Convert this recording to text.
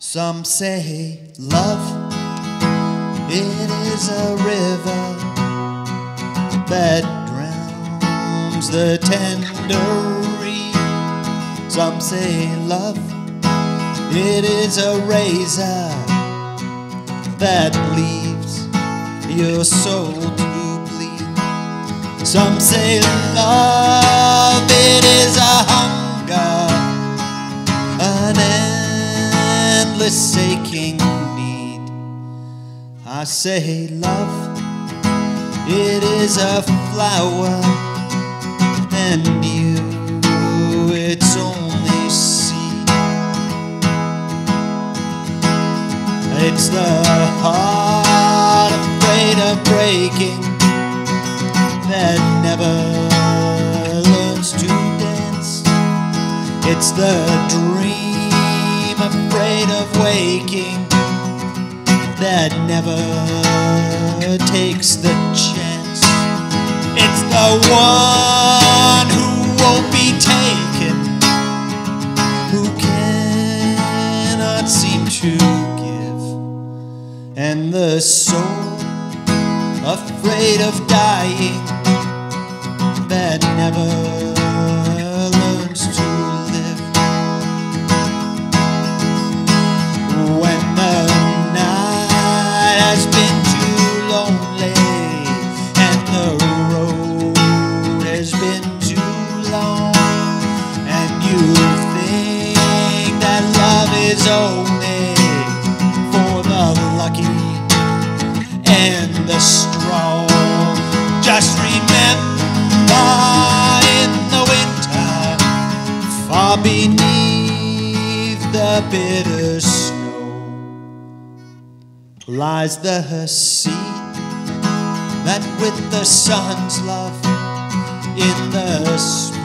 Some say love, it is a river that drowns the tender reed. Some say love, it is a razor that leaves your soul to bleed. Some say love, it is a hunger, an endless aching need. I say love, it is a flower, and you, it's only seed. It's the heart afraid of breaking that never learns to dance. It's the dream afraid of waking that never takes the chance. It's the one who won't be taken, who cannot seem to give, and the soul afraid of dying that never learns to live. When the night has been too lonely and the road has been too long, and you think that love is only for the lucky and the strong, just remember in the winter, far beneath the bitter snow, lies the seed that with the sun's love in the spring